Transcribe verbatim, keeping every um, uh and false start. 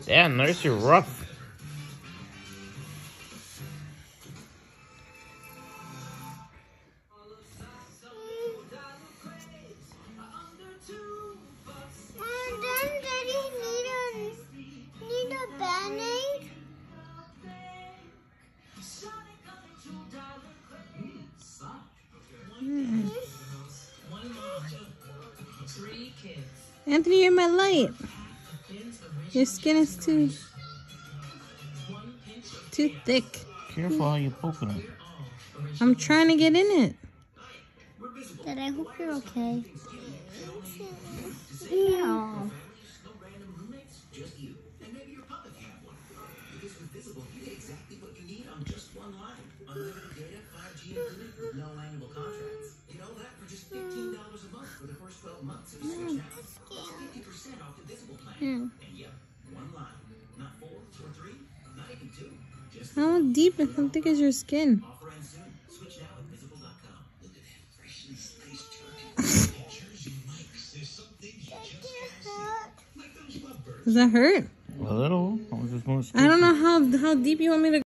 Damn, Nurse, you're rough. Anthony, you're my light. Your skin is too too thick. Careful how you're poking it. I'm trying to get in it. Dad, I hope you're okay. No. Mm. How deep and how thick is your skin? Does that hurt? A little. I was just going to I don't know how how deep you want me to